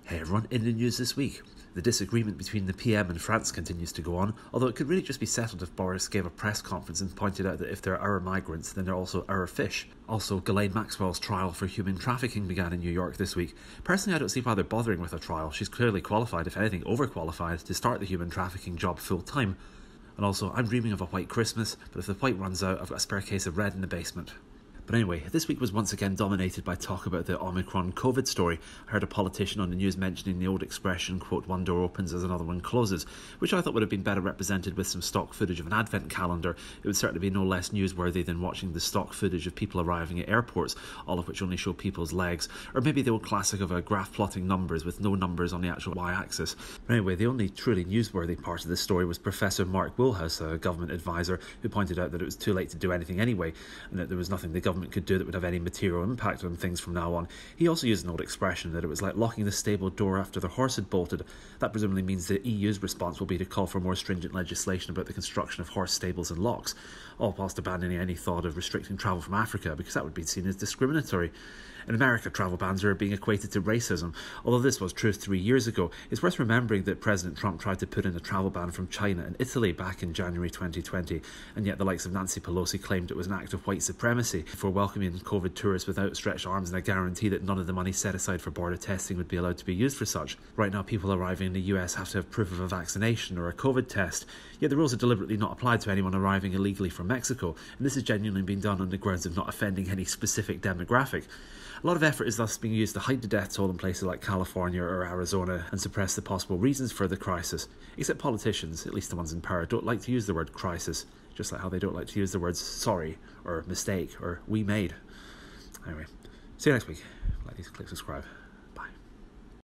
Hey everyone, in the news this week, the disagreement between the PM and France continues to go on, although it could really just be settled if Boris gave a press conference and pointed out that if they're our migrants, then they're also our fish. Also, Ghislaine Maxwell's trial for human trafficking began in New York this week. Personally, I don't see why they're bothering with a trial. She's clearly qualified, if anything overqualified, to start the human trafficking job full time. And also, I'm dreaming of a white Christmas, but if the white runs out, I've got a spare case of red in the basement. But anyway, this week was once again dominated by talk about the Omicron COVID story. I heard a politician on the news mentioning the old expression, quote, one door opens as another one closes, which I thought would have been better represented with some stock footage of an advent calendar. It would certainly be no less newsworthy than watching the stock footage of people arriving at airports, all of which only show people's legs. Or maybe the old classic of a graph plotting numbers with no numbers on the actual y-axis. But anyway, the only truly newsworthy part of this story was Professor Mark Wilhouse, a government advisor, who pointed out that it was too late to do anything anyway, and that there was nothing the government could do that would have any material impact on things from now on. He also used an old expression that it was like locking the stable door after the horse had bolted. That presumably means the EU's response will be to call for more stringent legislation about the construction of horse stables and locks, all whilst abandoning any thought of restricting travel from Africa, because that would be seen as discriminatory. In America, travel bans are being equated to racism. Although this was true 3 years ago, it's worth remembering that President Trump tried to put in a travel ban from China and Italy back in January 2020, and yet the likes of Nancy Pelosi claimed it was an act of white supremacy for welcoming COVID tourists with outstretched arms and a guarantee that none of the money set aside for border testing would be allowed to be used for such. Right now, people arriving in the US have to have proof of a vaccination or a COVID test, yet the rules are deliberately not applied to anyone arriving illegally from Mexico, and this is genuinely being done on the grounds of not offending any specific demographic. A lot of effort is thus being used to hide the death toll in places like California or Arizona and suppress the possible reasons for the crisis. Except politicians, at least the ones in power, don't like to use the word crisis, just like how they don't like to use the words sorry or mistake or we made. Anyway, see you next week. Like, click subscribe.